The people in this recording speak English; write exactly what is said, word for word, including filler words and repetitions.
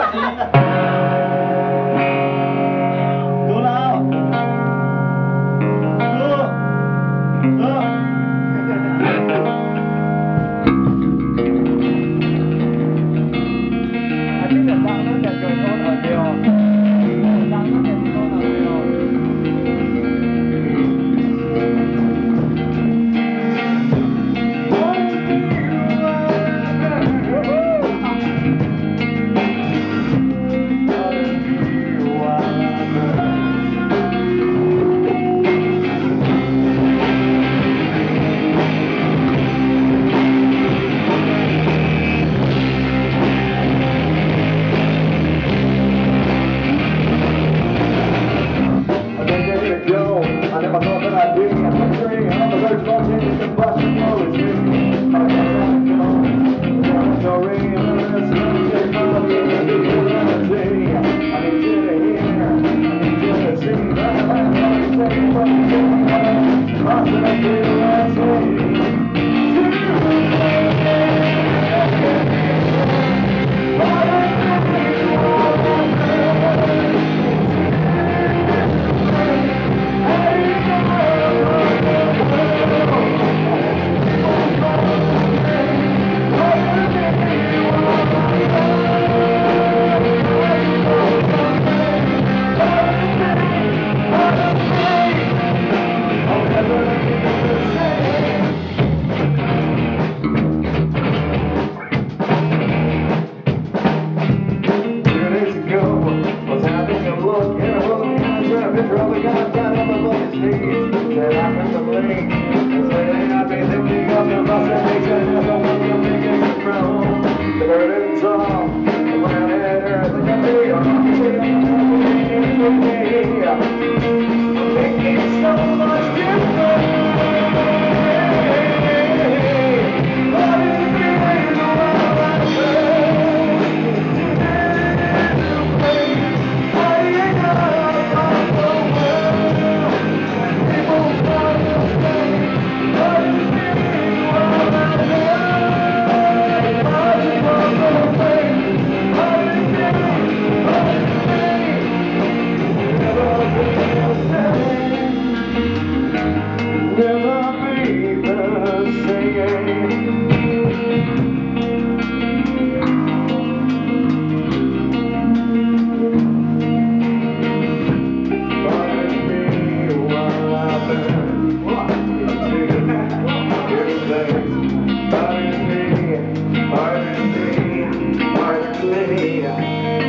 ดูแล้วดูดู I think the sound that goes on audio. The sound that goes on audio. I never thought that I'd be a country on the verge of volcanic combustion. Oh, it's me. I guess I'm gone. There's no rain in this music. I'm gonna be reality. I need you to hear. I need you to see that I'm not saying what you're saying. I'm gonna be reality. Probably got down on my mother's knees. Said I'm in the blink. And said I've been thinking of the bus that makes it as I want to make it from the burden song. The planet Earth, the country on I'm thinking so much different. What is the feeling of all I feel? Today, I ain't got Pardon me, pardon me, pardon me.